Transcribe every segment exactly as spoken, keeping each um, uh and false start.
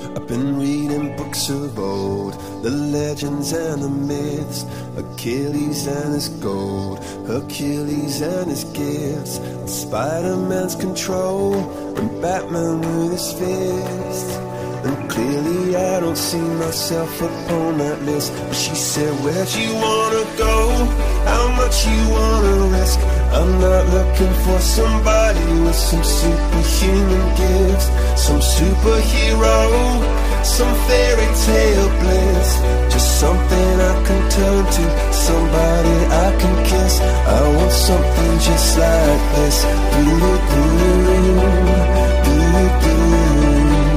I've been reading books of old, the legends and the myths, Achilles and his gold, Hercules and his gifts, and Spider-Man's control, and Batman with his fists. And clearly I don't see myself upon that list. But she said, where'd you wanna go? How much you wanna risk? I'm not looking for somebody with some superhuman gifts, some superhero, some fairy tale bliss. Just something I can turn to, somebody I can kiss. I want something just like this. Do-do-do, do-do-do.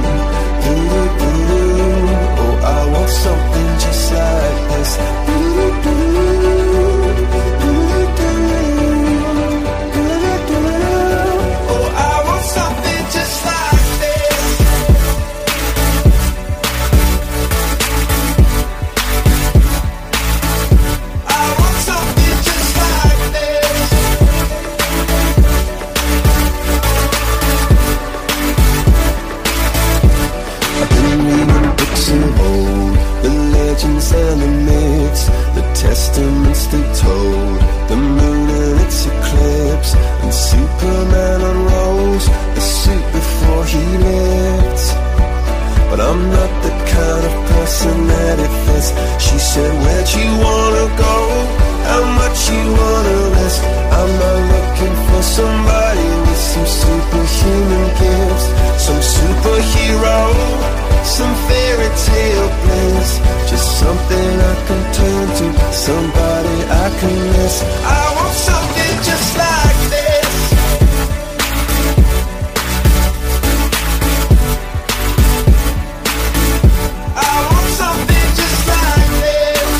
Oh, I want something just like this. Oh, I want something just like this. I want something just like this. I've been reading books of old, the legends and the myths, the testaments they told, the moon and its eclipse, and Superman unrolls the suit before he lived. But I'm not the kind of person that it fits. She said, where'd you wanna go? How much you wanna risk? I'm not looking for somebody with some superhuman gifts, some superhero, some fairy tale bliss. Just something I can turn to, somebody I can miss. I want something just like this. I want something just like this.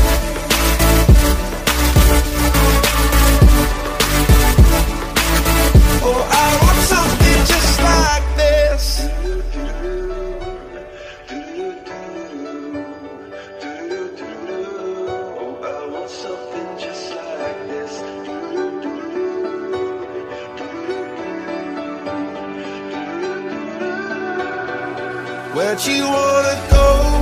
Oh, I want something just like this. Something just like this. Where'd you wanna go?